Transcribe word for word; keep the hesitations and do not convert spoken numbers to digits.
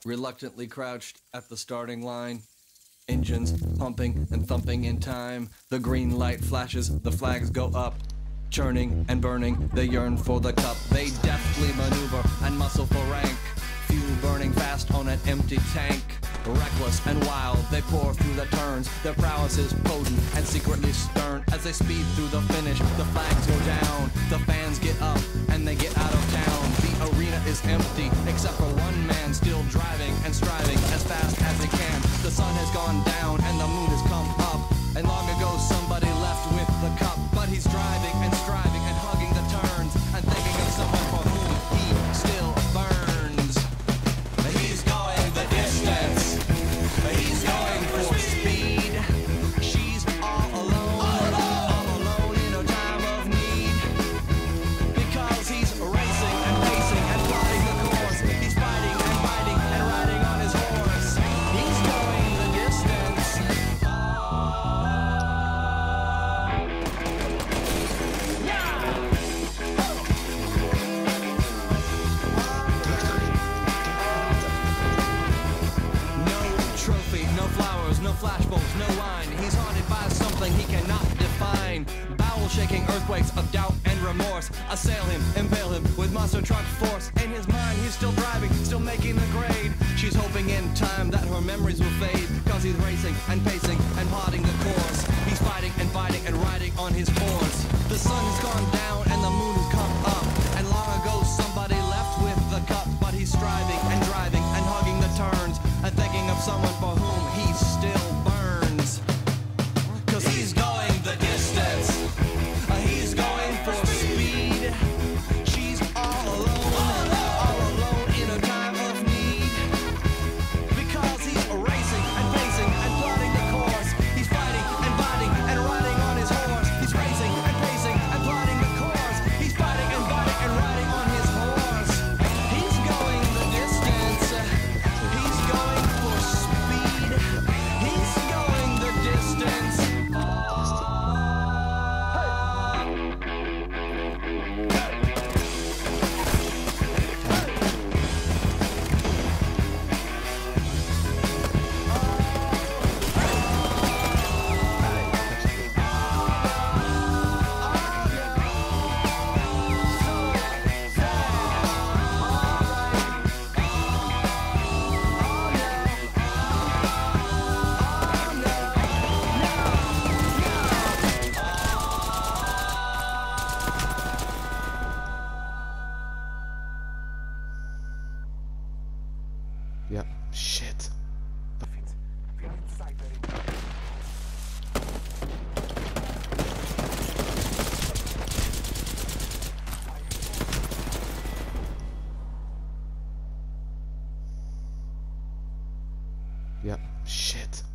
reluctantly crouched at the starting line. Engines pumping and thumping in time. The green light flashes, the flags go up. Churning and burning, they yearn for the cup. They deftly maneuver and muscle for rank. Fuel burning fast on an empty tank. Reckless and wild, they pour through the turns. Their prowess is potent and secretly stern. As they speed through the finish, the flags go down. The fans get up and they get out of town. The arena is empty, except for one man still driving and striving as fast as he can. The sun has gone down and the moon has come up. And long ago somebody left with the cup. But he's driving and striving and hugging the turns and thinking of someone for whom he still burns. He's going the distance. He's going for speed. She's all alone, all alone in a time of need. Because he's racing and pacing and plotting the course. He's fighting and fighting and riding on his horse. He's going the distance. No flowers, no flashbulbs, no wine. He's haunted by something he cannot define. Bowel-shaking earthquakes of doubt and remorse assail him, impale him with monster truck force. In his mind, he's still driving, still making the grade. She's hoping in time that her memories will fade. Cause he's racing and pacing and plotting the course. He's fighting and fighting and riding on his horse. The sun has gone down and the moon has come up. And long ago somebody left with the cup. But he's striving and driving and hugging the turns and thinking of someone for whom he still burns. Cause he's going the distance. Uh, he's going for speed. She's all alone, all alone in a time of need. Because he's racing and pacing and plotting the course. He's fighting and fighting and riding on his horse. He's racing and pacing and plotting the course. He's fighting and fighting and riding on his horse. He's going the distance. He's going for speed. He's going the distance. Yep. Shit. Yep. Shit.